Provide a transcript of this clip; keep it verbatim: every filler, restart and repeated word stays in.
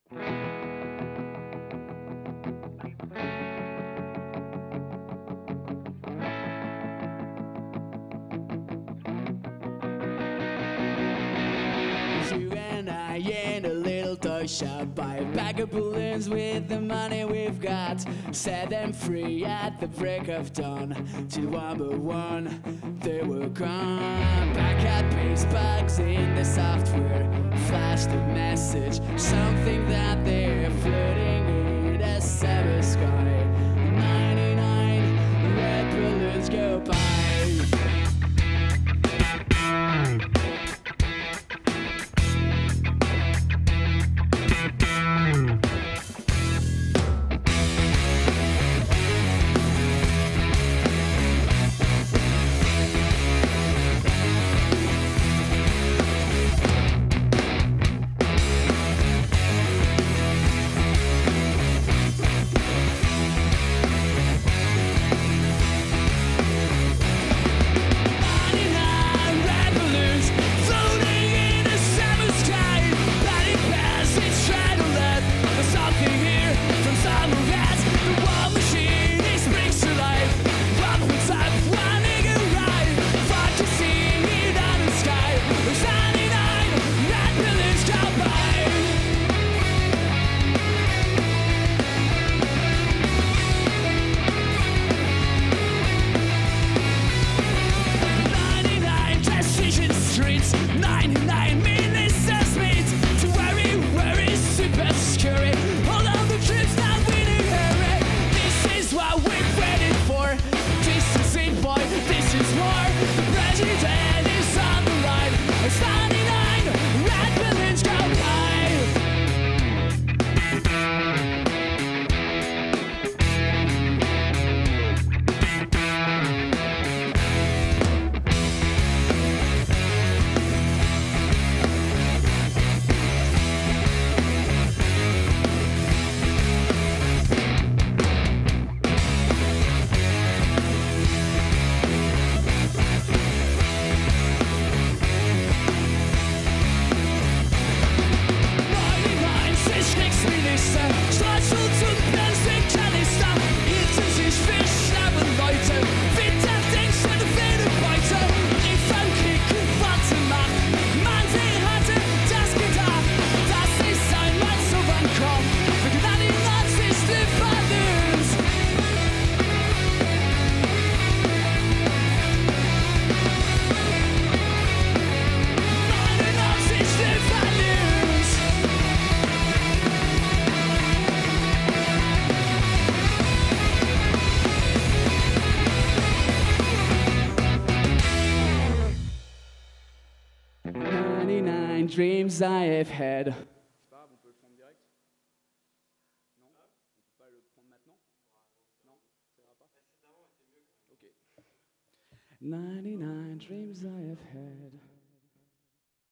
You and I in a little toy shop, buy a bag of balloons with the money we've got, set them free at the break of dawn. Till one by one they were gone. Back at base bugs in the software, flash the message, something that they're floating in the summer sky. ninety-nine red balloons go by. ninety-nine ministers meet to worry, worry, super scary. All of the trips that we didn't hurry. This is what we've waited for. This is it, boy. This is war. The president is on the line. It's ninety-nine red balloons go by. ninety-nine dreams I have had. C'est pas grave, on peut le prendre direct? Non? On peut pas le prendre maintenant? Non? Ça ira pas? ninety-nine dreams I have had.